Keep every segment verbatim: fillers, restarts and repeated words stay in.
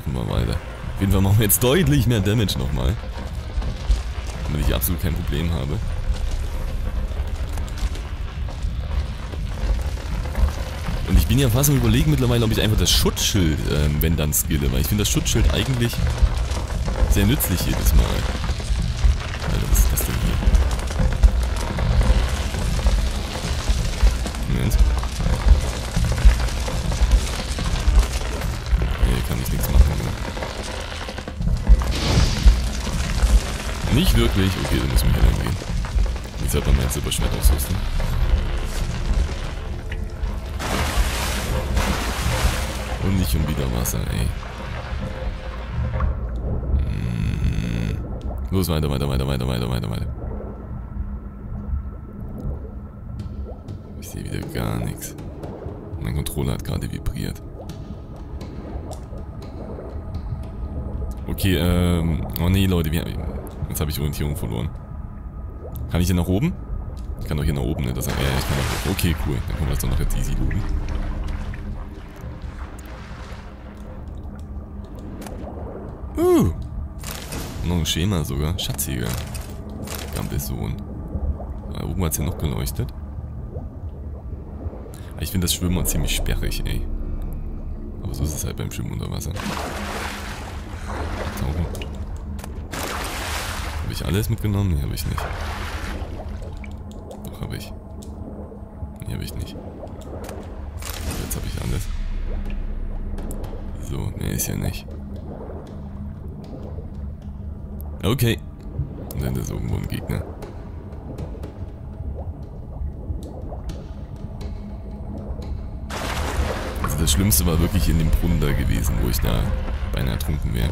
machen wir weiter. Auf jeden Fall machen wir jetzt deutlich mehr Damage nochmal. Damit ich absolut kein Problem habe. Und ich bin ja fast am Überlegen mittlerweile, ob ich einfach das Schutzschild, ähm, wenn dann skille. Weil ich finde das Schutzschild eigentlich sehr nützlich jedes Mal. Alter, was ist das denn hier? Moment. Nee, kann ich nichts machen. Ne? Nicht wirklich? Okay, dann müssen wir hier lang gehen. Jetzt hat man mein Silberschwert ausrüsten. Und nicht schon wieder Wasser, ey. Hm. Los, weiter, weiter, weiter, weiter, weiter, weiter, weiter. Ich sehe wieder gar nichts. Mein Controller hat gerade vibriert. Okay, ähm... oh nee, Leute, wir, jetzt habe ich Orientierung verloren. Kann ich hier nach oben? Ich kann doch hier nach oben, ne? Das, ja, ich kann nach oben. Okay, cool. Dann können wir das doch noch jetzt easy looten. Uh! Noch ein Schema sogar. Schatzjäger. Gampelsohn. Da oben hat es ja noch geleuchtet. Ich finde das Schwimmen ziemlich sperrig, ey. Aber so ist es halt beim Schwimmen unter Wasser. Tauchen. Habe ich alles mitgenommen? Nee, habe ich nicht. Doch, habe ich. Nee, habe ich nicht. Jetzt habe ich alles. So, mehr ist ja nicht. Okay. Und dann ist irgendwo ein Gegner. Also das Schlimmste war wirklich in dem Brunnen da gewesen, wo ich da beinahe ertrunken wäre.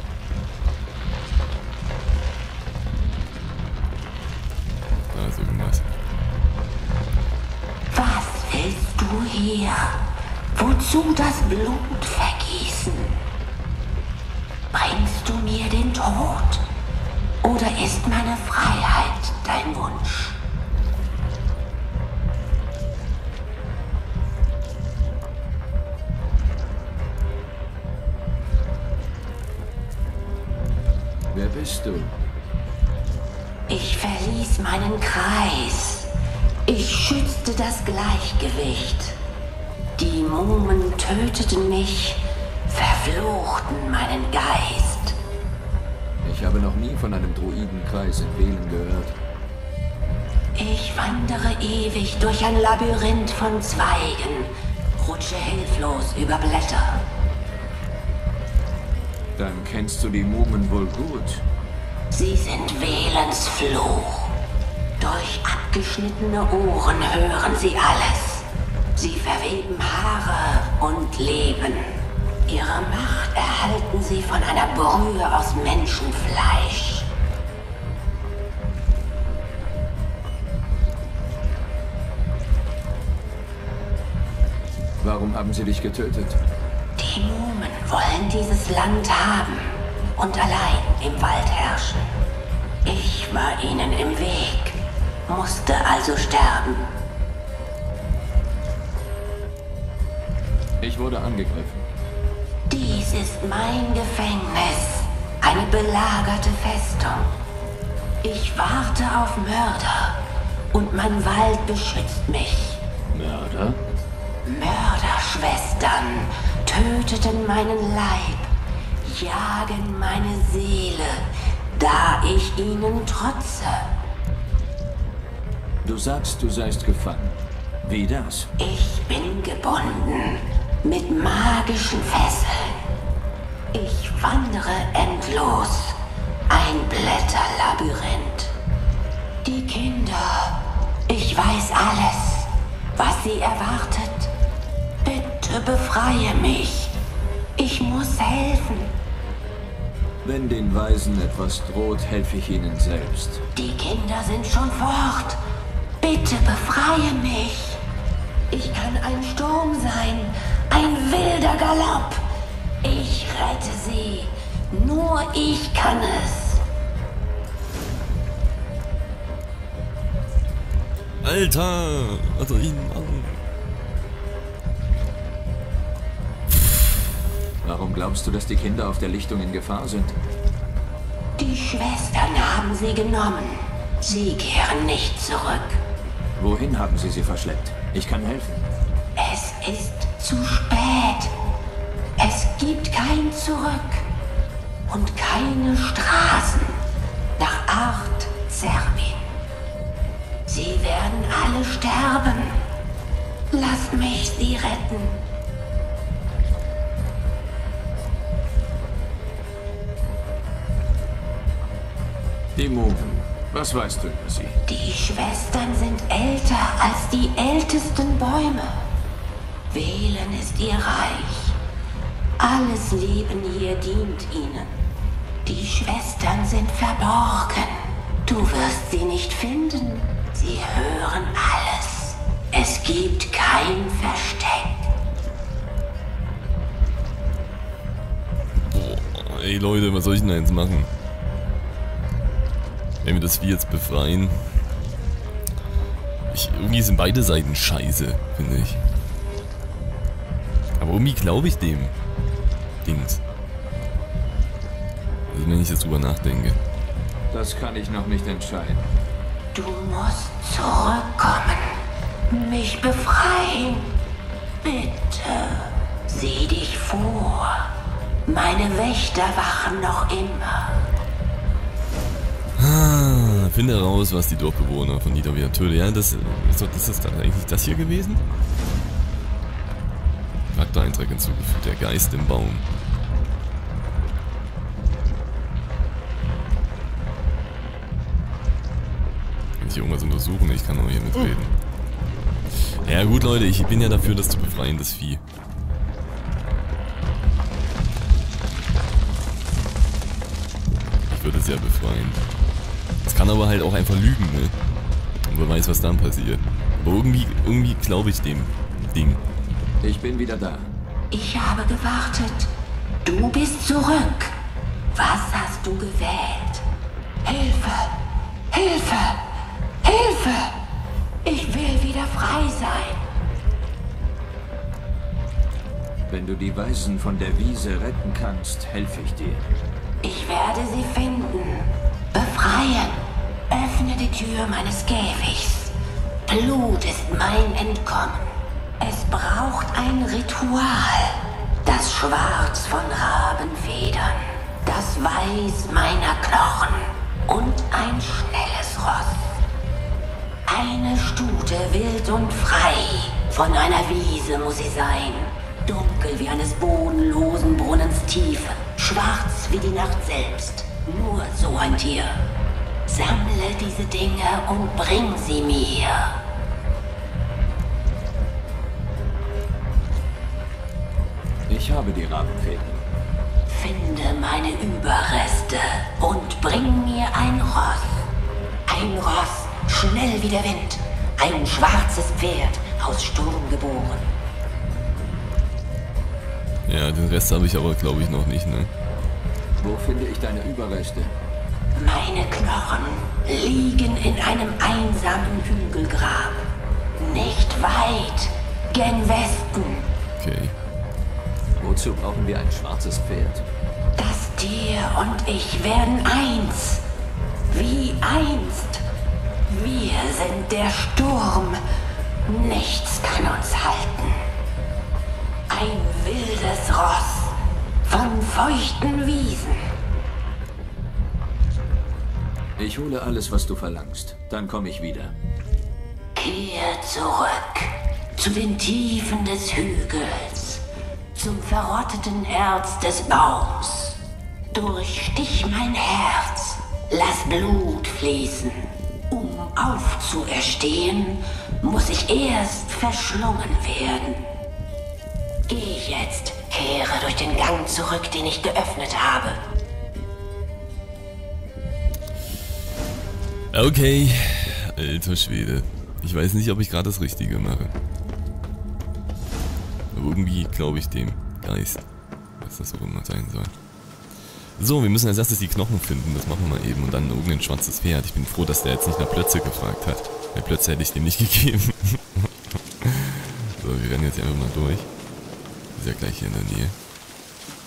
Da ist irgendwas. Was willst du hier? Wozu das Blut vergießen? Bringst du mir den Tod? Oder ist meine Freiheit dein Wunsch? Wer bist du? Ich verließ meinen Kreis. Ich schützte das Gleichgewicht. Die Mumen töteten mich, verfluchten meinen Geist. Ich habe noch nie von einem Druidenkreis in Velen gehört. Ich wandere ewig durch ein Labyrinth von Zweigen, rutsche hilflos über Blätter. Dann kennst du die Mumen wohl gut. Sie sind Velens Fluch. Durch abgeschnittene Ohren hören sie alles. Sie verweben Haare und Leben. Ihre Macht erhalten sie von einer Brühe aus Menschenfleisch. Warum haben sie dich getötet? Die Mumen wollen dieses Land haben und allein im Wald herrschen. Ich war ihnen im Weg, musste also sterben. Ich wurde angegriffen. Dies ist mein Gefängnis, eine belagerte Festung. Ich warte auf Mörder und mein Wald beschützt mich. Mörder? Mörderschwestern töteten meinen Leib, jagen meine Seele, da ich ihnen trotze. Du sagst, du seist gefangen. Wie das? Ich bin gebunden mit magischen Fesseln. Ich wandere endlos, ein Blätterlabyrinth. Die Kinder, ich weiß alles, was sie erwartet. Bitte befreie mich. Ich muss helfen. Wenn den Weisen etwas droht, helfe ich ihnen selbst. Die Kinder sind schon fort. Bitte befreie mich. Ich kann ein Sturm sein, ein wilder Galopp. Ich rette sie. Nur ich kann es. Alter! Was soll ich denn machen? Warum glaubst du, dass die Kinder auf der Lichtung in Gefahr sind? Die Schwestern haben sie genommen. Sie kehren nicht zurück. Wohin haben sie sie verschleppt? Ich kann helfen. Es ist zu spät. Es gibt kein Zurück. Und keine Straßen nach Art Serbien. Sie werden alle sterben. Lasst mich sie retten. Die Moven. Was weißt du über sie? Die Schwestern sind älter als die ältesten Bäume. Velen ist ihr Reich. Alles Leben hier dient ihnen. Die Schwestern sind verborgen. Du wirst sie nicht finden. Sie hören alles. Es gibt kein Versteck. Boah, ey Leute, was soll ich denn da jetzt machen? Wenn wir das Vieh jetzt befreien. Ich, irgendwie sind beide Seiten scheiße, finde ich. Aber irgendwie glaube ich dem Dings. Also wenn ich jetzt drüber nachdenke. Das kann ich noch nicht entscheiden. Du musst zurückkommen. Mich befreien. Bitte. Sieh dich vor. Meine Wächter wachen noch immer. Ah, finde heraus, was die Dorfbewohner von Nidavia töten. Ja, das, so, das ist dann eigentlich das hier gewesen? Charaktereintrag hinzugefügt, der Geist im Baum. Kann ich hier irgendwas untersuchen? Ich kann auch hier mitreden. Ja gut Leute, ich bin ja dafür, das zu befreien, das Vieh. Ich würde es ja befreien. Es kann aber halt auch einfach lügen, ne? Und wer weiß, was dann passiert. Aber irgendwie, irgendwie glaube ich dem Ding. Ich bin wieder da. Ich habe gewartet. Du bist zurück. Was hast du gewählt? Hilfe! Hilfe! Hilfe! Ich will wieder frei sein. Wenn du die Weisen von der Wiese retten kannst, helfe ich dir. Ich werde sie finden. Befreien. Öffne die Tür meines Käfigs. Blut ist mein Entkommen. Es braucht ein Ritual. Das Schwarz von Rabenfedern. Das Weiß meiner Knochen. Und ein schnelles Ross. Eine Stute wild und frei. Von einer Wiese muss sie sein. Dunkel wie eines bodenlosen Brunnens Tiefe. Schwarz wie die Nacht selbst. Nur so ein Tier. Sammle diese Dinge und bring sie mir. Ich habe die Rabenfedern. Finde meine Überreste und bring mir ein Ross. Ein Ross, schnell wie der Wind. Ein schwarzes Pferd, aus Sturm geboren. Ja, den Rest habe ich aber, glaube ich, noch nicht, ne? Wo finde ich deine Überreste? Meine Knochen liegen in einem einsamen Hügelgrab. Nicht weit, gen Westen. Okay. Wozu brauchen wir ein schwarzes Pferd? Das Tier und ich werden eins. Wie einst. Wir sind der Sturm. Nichts kann uns halten. Ein wildes Ross von feuchten Wiesen. Ich hole alles, was du verlangst. Dann komme ich wieder. Kehr zurück zu den Tiefen des Hügels, zum verrotteten Herz des Baums. Durchstich mein Herz, lass Blut fließen. Um aufzuerstehen, muss ich erst verschlungen werden. Geh jetzt, kehre durch den Gang zurück, den ich geöffnet habe. Okay, alter Schwede. Ich weiß nicht, ob ich gerade das Richtige mache. Aber irgendwie glaube ich dem Geist, was das auch immer sein soll. So, wir müssen als erstes die Knochen finden, das machen wir eben. Und dann irgendein schwarzes Pferd. Ich bin froh, dass der jetzt nicht nach Plötze gefragt hat. Weil Plötze hätte ich dem nicht gegeben. So, wir rennen jetzt einfach mal durch. Ist ja gleich hier in der Nähe.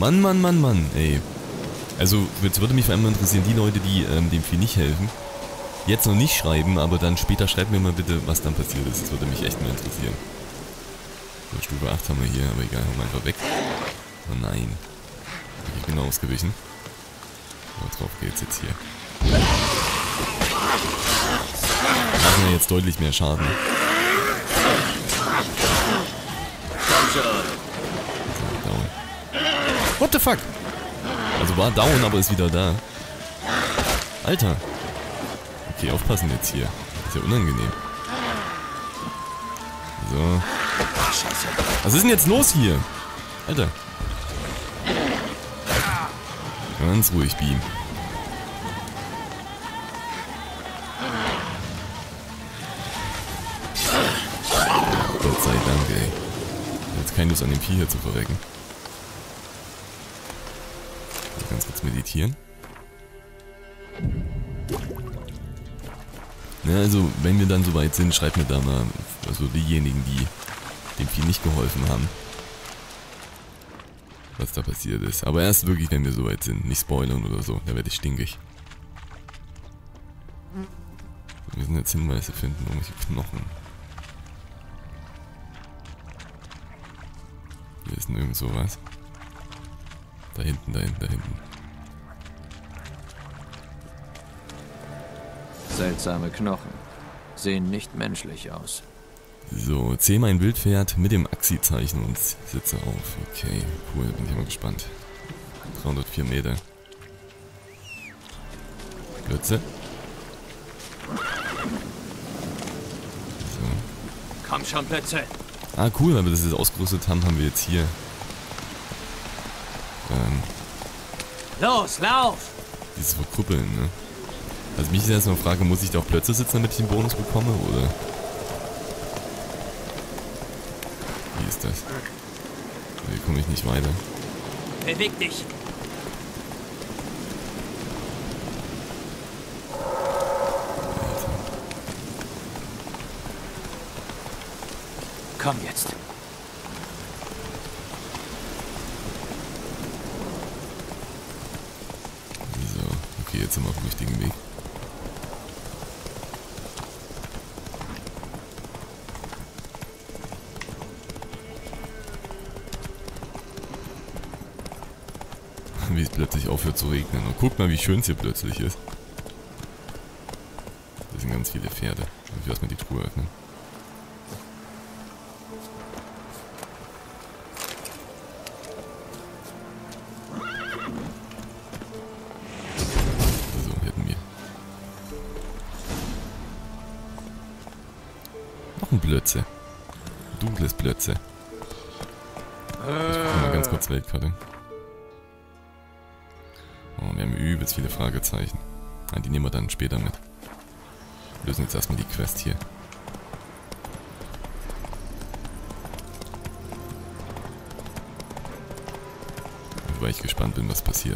Mann, Mann, Mann, Mann, ey. Also, jetzt würde mich vor allem interessieren, die Leute, die ähm, dem Vieh nicht helfen, jetzt noch nicht schreiben, aber dann später schreibt mir mal bitte, was dann passiert ist. Das würde mich echt mal interessieren. So, Stufe acht haben wir hier, aber egal, hauen wir einfach weg. Oh nein. Ich bin ausgewichen. So, drauf geht's jetzt hier. Machen wir jetzt deutlich mehr Schaden. So, down. What the fuck? Also war down, aber ist wieder da. Alter. Okay, aufpassen jetzt hier. Ist ja unangenehm. So. Was ist denn jetzt los hier? Alter. Ganz ruhig, Beam. Gott sei Dank, ey. Jetzt keine Lust an dem Vieh hier zu verrecken. Ganz kurz meditieren. Ja, also, wenn wir dann soweit sind, schreibt mir da mal, also diejenigen, die dem Vieh nicht geholfen haben, was da passiert ist. Aber erst wirklich, wenn wir soweit sind. Nicht spoilern oder so, da werde ich stinkig. Wir müssen jetzt Hinweise finden, irgendwelche Knochen. Hier ist nirgend sowas. Da hinten, da hinten, da hinten. Seltsame Knochen. Sehen nicht menschlich aus. So, zähl mein Wildpferd mit dem Axi-Zeichen und sitze auf. Okay, cool, bin ich mal gespannt. dreihundertvier Meter. Plötze. So. Komm schon, Plötze. Ah, cool, weil wir das jetzt ausgerüstet haben, haben wir jetzt hier. Ähm, Los, lauf! dieses Verkrüppeln, ne? Also mich ist jetzt noch Frage, muss ich da auf Plötze sitzen, damit ich den Bonus bekomme, oder? Wie ist das? Hier komme ich nicht weiter. Beweg dich! Alter. Komm jetzt! So, okay, jetzt sind wir auf dem richtigen Weg. Wie es plötzlich aufhört zu regnen. Und guck mal, wie schön es hier plötzlich ist. Da sind ganz viele Pferde. Ich will erstmal die Truhe öffnen. So, hätten wir. Noch ein Plötze. Dunkles Plötze. Ich gucke mal ganz kurz Weltkarte. Oh, wir haben übelst viele Fragezeichen. Ah, die nehmen wir dann später mit. Wir lösen jetzt erstmal die Quest hier. Weil ich gespannt bin, was passiert.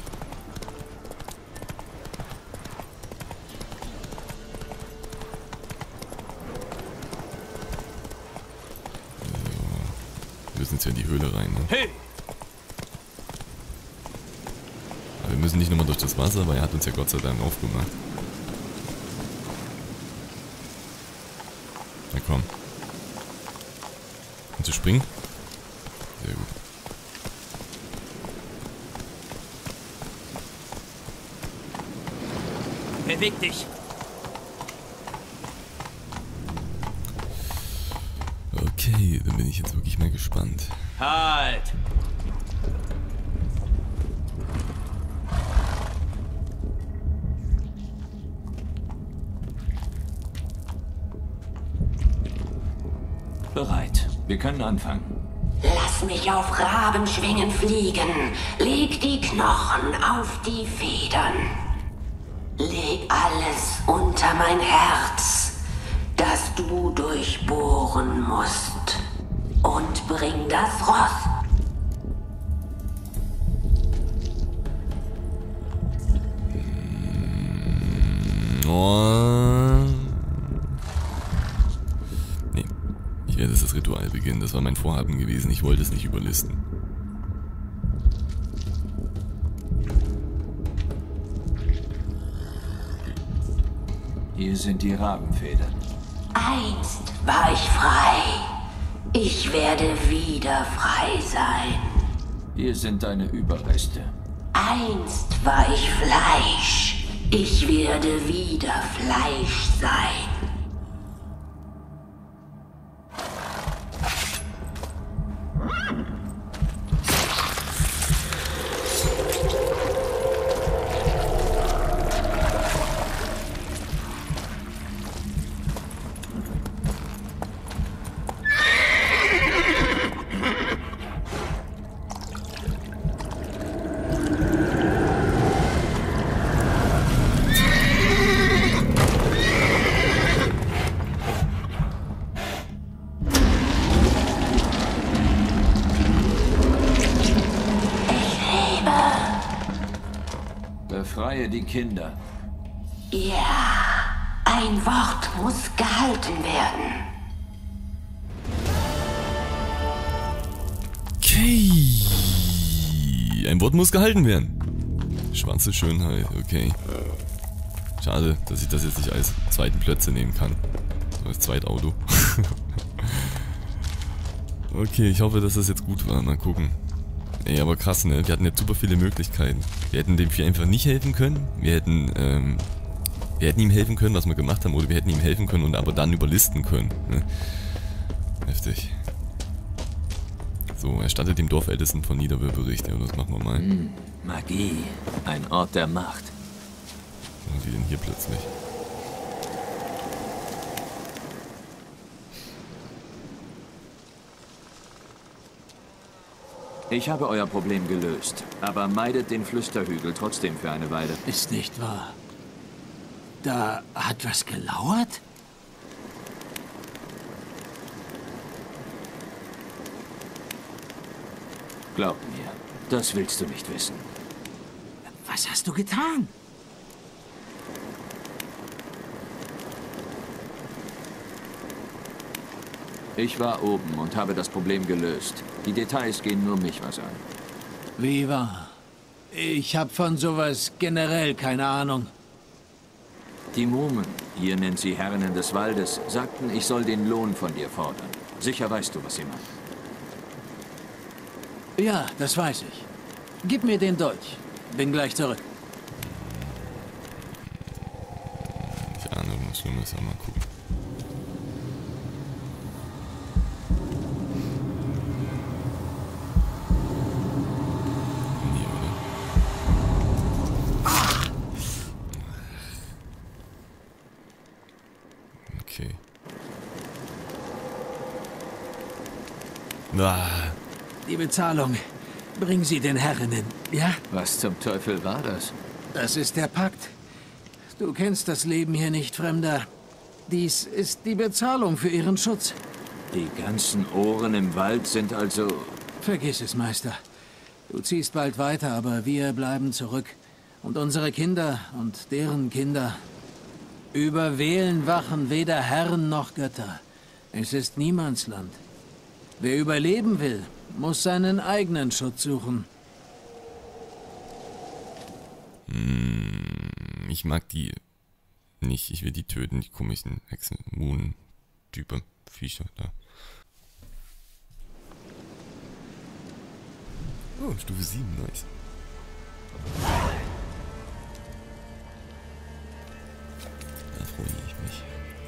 So. Wir müssen jetzt hier in die Höhle rein, ne? Hey! Wir müssen nicht nochmal durch das Wasser, weil er hat uns ja Gott sei Dank aufgemacht. Na komm. Kannst du springen? Sehr gut. Beweg dich! Okay, dann bin ich jetzt wirklich mal gespannt. Halt! Bereit. Wir können anfangen. Lass mich auf Rabenschwingen fliegen. Leg die Knochen auf die Federn. Leg alles unter mein Herz, das du durchbohren musst. Und bring das Ross. Oh. Nee. Ich werde das Ritual beginnen. Das war mein Vorhaben gewesen. Ich wollte es nicht überlisten. Hier sind die Rabenfedern. Einst war ich frei. Ich werde wieder frei sein. Hier sind deine Überreste. Einst war ich Fleisch. Ich werde wieder Fleisch sein. Befreie die Kinder. Ja, ein Wort muss gehalten werden. Okay. Ein Wort muss gehalten werden. Schwarze Schönheit, okay. Schade, dass ich das jetzt nicht als zweiten Plätze nehmen kann. Als Zweitauto. Okay, ich hoffe, dass das jetzt gut war. Mal gucken. Ey, aber krass, ne? Wir hatten jetzt super viele Möglichkeiten. Wir hätten dem Vieh einfach nicht helfen können. Wir hätten, ähm, wir hätten ihm helfen können, was wir gemacht haben, oder wir hätten ihm helfen können und aber dann überlisten können. Ne? Heftig. So, erstattet dem Dorfältesten von Niederwöhr Bericht. Ja, das machen wir mal. Hm, Magie. Ein Ort der Macht. Was haben die denn hier plötzlich? Ich habe euer Problem gelöst, aber meidet den Flüsterhügel trotzdem für eine Weile. Ist nicht wahr. Da hat was gelauert? Glaub mir, das willst du nicht wissen. Was hast du getan? Ich war oben und habe das Problem gelöst. Die Details gehen nur mich was an. Wie wahr? Ich habe von sowas generell keine Ahnung. Die Mumen, ihr nennt sie Herrinnen des Waldes, sagten, ich soll den Lohn von dir fordern. Sicher weißt du, was sie machen. Ja, das weiß ich. Gib mir den Dolch. Bin gleich zurück. Ich ahne irgendwas Schlimmes, aber mal gucken. Nee, oder? Okay. Ah. Die Bezahlung. Bring sie den Herrinnen, ja? Was zum Teufel war das? Das ist der Pakt. Du kennst das Leben hier nicht, Fremder. Dies ist die Bezahlung für ihren Schutz. Die ganzen Ohren im Wald sind also... Vergiss es, Meister. Du ziehst bald weiter, aber wir bleiben zurück. Und unsere Kinder und deren Kinder. Über Velen wachen weder Herren noch Götter. Es ist Niemandsland. Wer überleben will, muss seinen eigenen Schutz suchen. Hm, ich mag die nicht. Ich will die töten, die komischen Hexen, Moon-Typen, Viecher da. Oh, Stufe sieben, nice. Da freue ich mich.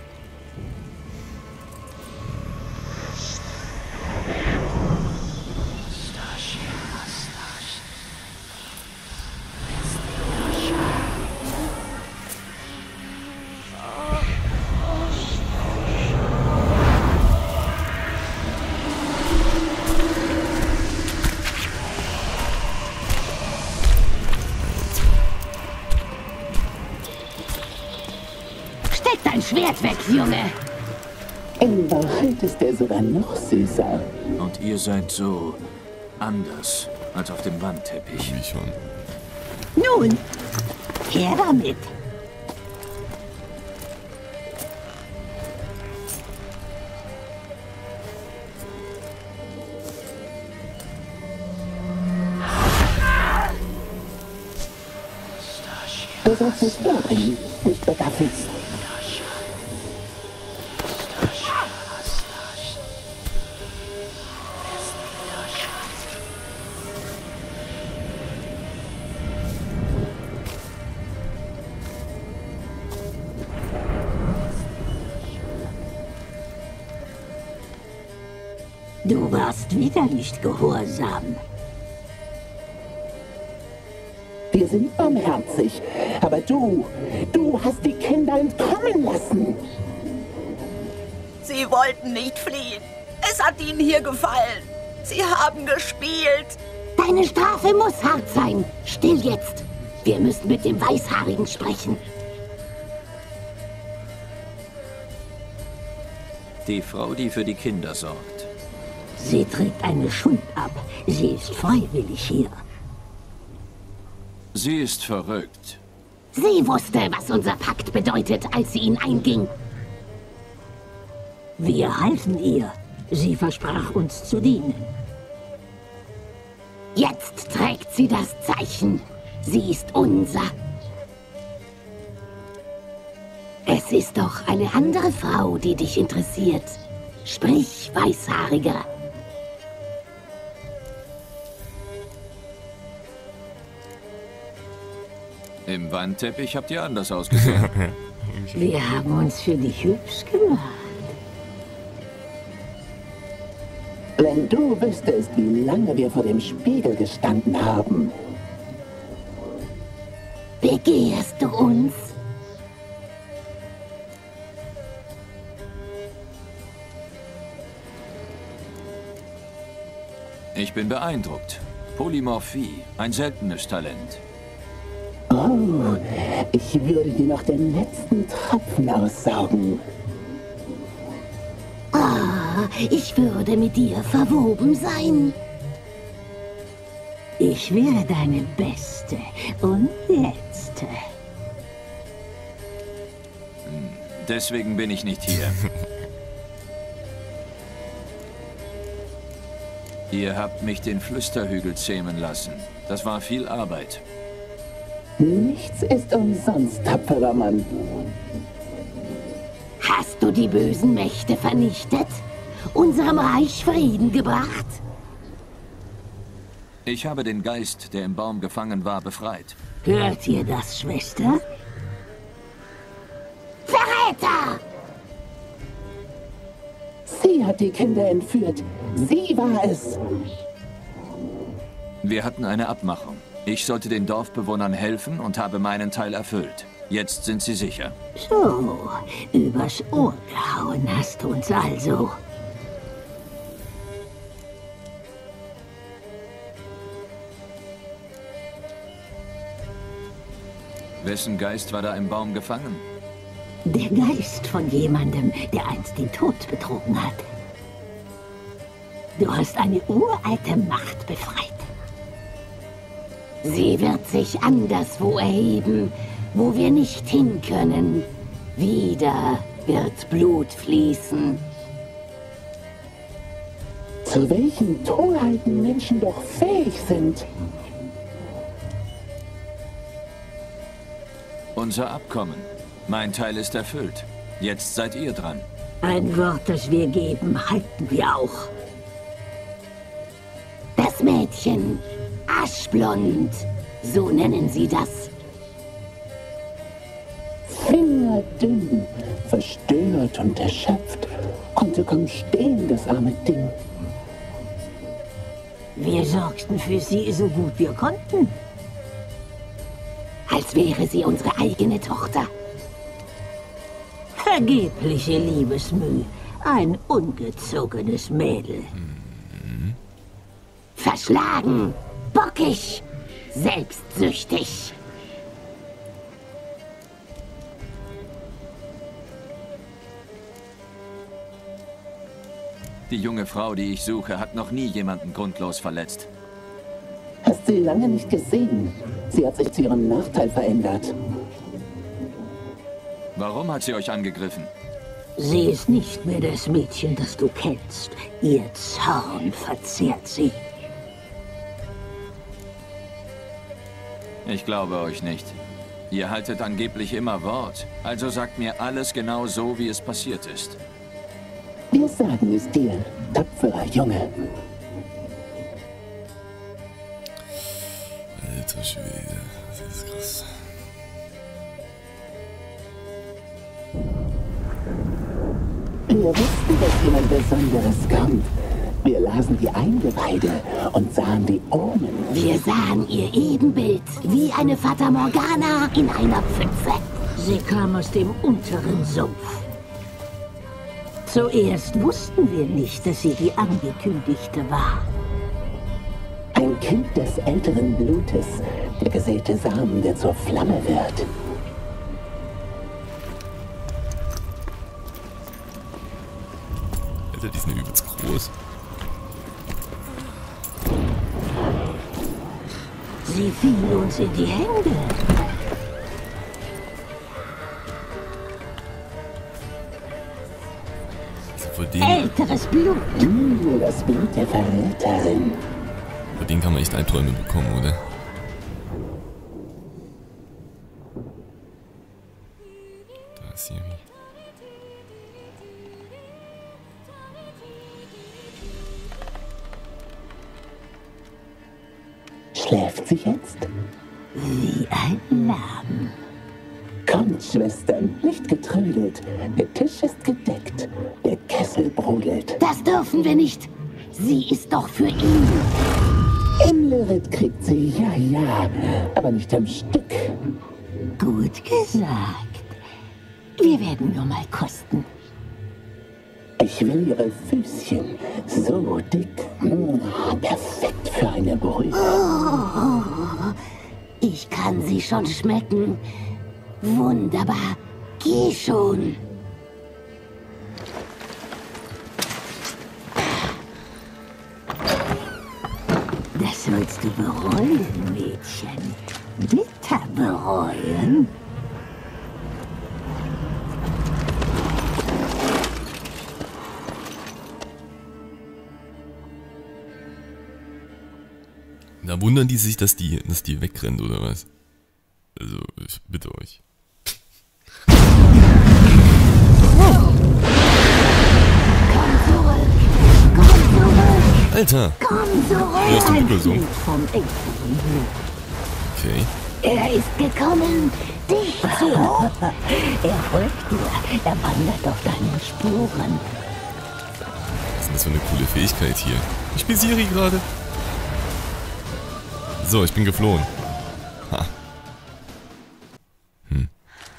Steck dein Schwert weg, Junge! In Wahrheit ist er sogar noch süßer. Und ihr seid so... anders als auf dem Wandteppich. Wie schon. Nun, her damit! Du sollst nicht umbringen, nicht begaffelst. Du warst wieder nicht gehorsam. Wir sind barmherzig, aber du, du hast die Kinder entkommen lassen. Sie wollten nicht fliehen. Es hat ihnen hier gefallen. Sie haben gespielt. Deine Strafe muss hart sein. Still jetzt. Wir müssen mit dem Weißhaarigen sprechen. Die Frau, die für die Kinder sorgt. Sie trägt eine Schuld ab. Sie ist freiwillig hier. Sie ist verrückt. Sie wusste, was unser Pakt bedeutet, als sie ihn einging. Wir halfen ihr. Sie versprach uns zu dienen. Jetzt trägt sie das Zeichen. Sie ist unser. Es ist doch eine andere Frau, die dich interessiert. Sprich, Weißhaariger. Im Wandteppich habt ihr anders ausgesehen. Wir haben uns für dich hübsch gemacht. Wenn du wüsstest, wie lange wir vor dem Spiegel gestanden haben. Begehrst du uns? Ich bin beeindruckt. Polymorphie, ein seltenes Talent. Oh, ich würde dir noch den letzten Tropfen aussaugen. Ah, ich würde mit dir verwoben sein. Ich wäre deine beste und letzte. Deswegen bin ich nicht hier. Ihr habt mich den Flüsterhügel zähmen lassen. Das war viel Arbeit. Nichts ist umsonst, tapferer Mann. Hast du die bösen Mächte vernichtet? Unserem Reich Frieden gebracht? Ich habe den Geist, der im Baum gefangen war, befreit. Hört ihr das, Schwester? Verräter! Sie hat die Kinder entführt. Sie war es. Wir hatten eine Abmachung. Ich sollte den Dorfbewohnern helfen und habe meinen Teil erfüllt. Jetzt sind sie sicher. So, übers Ohr gehauen hast du uns also. Wessen Geist war da im Baum gefangen? Der Geist von jemandem, der einst den Tod betrogen hat. Du hast eine uralte Macht befreit. Sie wird sich anderswo erheben, wo wir nicht hin können. Wieder wird Blut fließen. Zu welchen Torheiten Menschen doch fähig sind. Unser Abkommen. Mein Teil ist erfüllt. Jetzt seid ihr dran. Ein Wort, das wir geben, halten wir auch. Das Mädchen, aschblond, so nennen sie das. Fingerdünn, verstört und erschöpft, konnte kaum stehen, das arme Ding. Wir sorgten für sie so gut wir konnten. Als wäre sie unsere eigene Tochter. Vergebliche Liebesmüh. Ein ungezogenes Mädel. Mhm. Verschlagen, bockig, selbstsüchtig. Die junge Frau, die ich suche, hat noch nie jemanden grundlos verletzt. Hast sie lange nicht gesehen. Sie hat sich zu ihrem Nachteil verändert. Warum hat sie euch angegriffen? Sie ist nicht mehr das Mädchen, das du kennst. Ihr Zorn verzehrt sie. Ich glaube euch nicht. Ihr haltet angeblich immer Wort. Also sagt mir alles genau so, wie es passiert ist. Wir sagen es dir, tapferer Junge. Alter Schwede, das ist krass. Wir wussten, dass jemand Besonderes kommt. Wir lasen die Eingeweide und sahen die Omen. Wir sahen ihr Ebenbild wie eine Fata Morgana in einer Pfütze. Sie kam aus dem unteren Sumpf. Zuerst wussten wir nicht, dass sie die Angekündigte war. Ein Kind des älteren Blutes, der gesäte Samen, der zur Flamme wird. Alter, die sind ja übelst groß. Sie fiel uns in die Hände. Also vor denen, Älteres Blut. Mmh, das Blut der Verräterin. vor denen kann man echt Albträume bekommen, oder? Da ist Siri. Schläft sie jetzt? Wie ein Lamm. Kommt, Schwestern, nicht getrödelt. Der Tisch ist gedeckt. Der Kessel brodelt. Das dürfen wir nicht. Sie ist doch für ihn. Imlerit kriegt sie, ja, ja, aber nicht am Stück. Gut gesagt. Wir werden nur mal kosten. Ich will ihre Füßchen, so dick, mm, perfekt für eine Brühe. Oh, ich kann sie schon schmecken. Wunderbar. Geh schon. Das sollst du bereuen, Mädchen. Bitter bereuen. Da wundern die sich, dass die, dass die wegrennt, oder was? Also, ich bitte euch. Komm zurück. Komm zurück. Alter! Komm zurück. Du hast den Buckel so. Vom älteren Blut. Okay. Er ist gekommen, dich zu holen. Er folgt dir. Er wandert auf deinen Spuren. Was ist denn das für eine coole Fähigkeit hier? Ich bin Siri gerade. So, ich bin geflohen. Ha. Hm.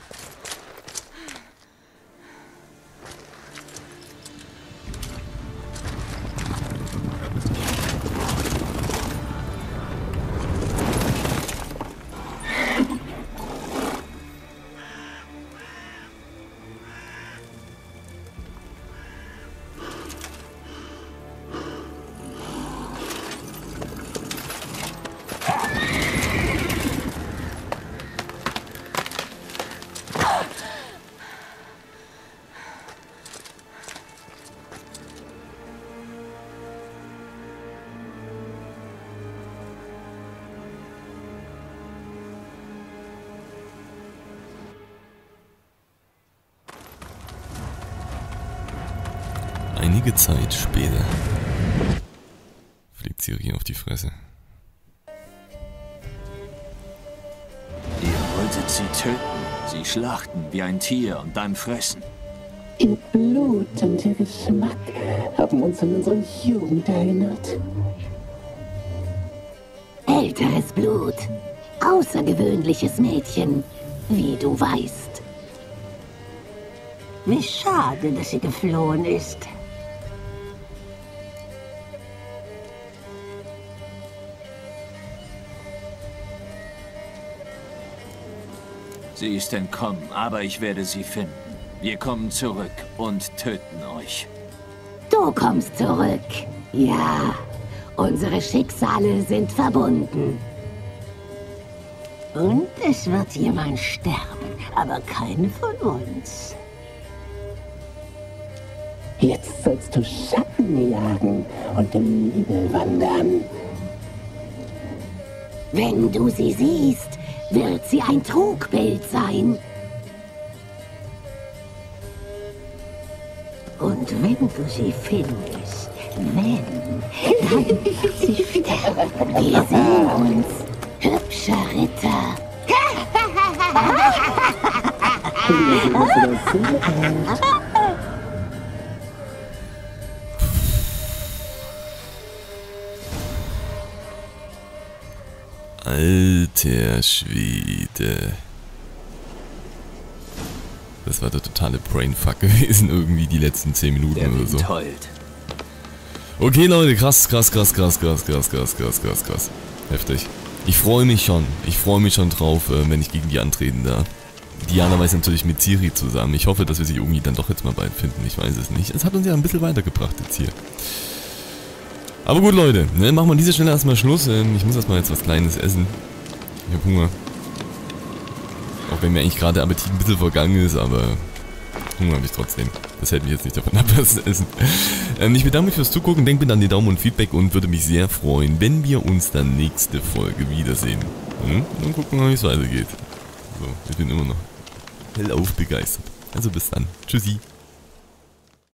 Einige Zeit später fliegt Siri auf die Fresse. Ihr wolltet sie töten, sie schlachten wie ein Tier und dann fressen. Ihr Blut und ihr Geschmack haben uns an unsere Jugend erinnert. Älteres Blut. Außergewöhnliches Mädchen, wie du weißt. Wie schade, dass sie geflohen ist. Sie ist entkommen, aber ich werde sie finden. Wir kommen zurück und töten euch. Du kommst zurück. Ja, unsere Schicksale sind verbunden. Und es wird jemand sterben, aber keine von uns. Jetzt sollst du Schatten jagen und im Nebel wandern. Wenn du sie siehst, wird sie ein Trugbild sein. Und wenn du sie findest, wenn, dann wird sie sterben. Wir sehen uns, hübscher Ritter. Alter Schwede. Das war der totale Brainfuck gewesen, irgendwie die letzten zehn Minuten Der oder so. Wind heult. Okay, Leute, krass, krass, krass, krass, krass, krass, krass, krass, krass, krass. Heftig. Ich freue mich schon. Ich freue mich schon drauf, äh, wenn ich gegen die antreten darf. Diana weiß natürlich mit Ciri zusammen. Ich hoffe, dass wir sie irgendwie dann doch jetzt mal bald finden. Ich weiß es nicht. Es hat uns ja ein bisschen weitergebracht jetzt hier. Aber gut, Leute. Ne, machen wir an dieser Stelle erstmal Schluss. Ähm, ich muss erstmal jetzt was Kleines essen. Ich habe Hunger. Auch wenn mir eigentlich gerade der Appetit ein bisschen vergangen ist, aber Hunger habe ich trotzdem. Das hält mich jetzt nicht davon ab, was zu essen. Ähm, ich bedanke mich fürs Zugucken. Denkt bitte an die Daumen und Feedback und würde mich sehr freuen, wenn wir uns dann nächste Folge wiedersehen. Hm? Dann gucken wir mal, wie es weitergeht. So, ich bin immer noch hellauf begeistert. Also bis dann. Tschüssi.